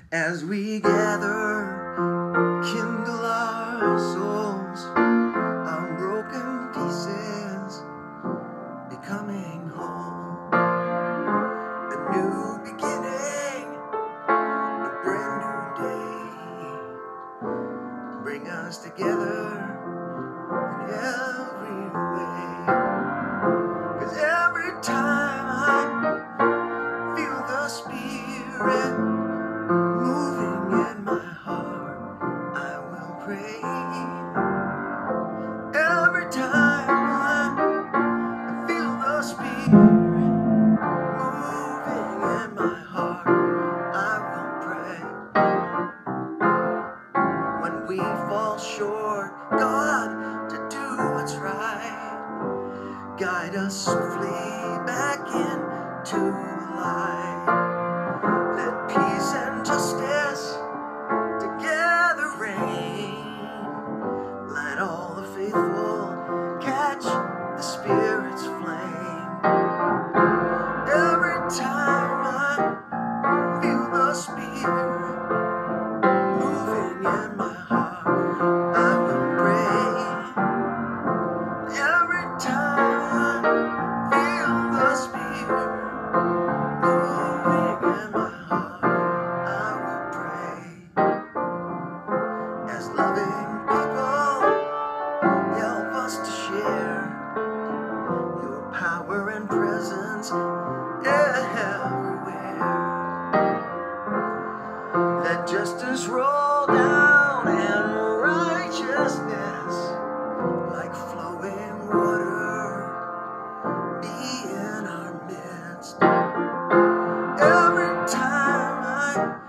As we gather, kindle our souls, our broken pieces becoming whole. A new beginning, a brand new day. Bring us together in every way. 'Cause every time I feel the Spirit moving in my heart, I will pray. Every time I feel the Spirit moving in my heart, I will pray. When we fall short, God, to do what's right, guide us swiftly back into the light. Let peace and justice together reign. Let all the faithful catch the Spirit's flame. Every time I feel the Spirit moving in my heart, I will pray. Every time I feel the Spirit moving in my heart, I will pray. As loving people, help us to share your power and presence everywhere. Let justice roll down and righteousness, like flowing water, be in our midst. Every time I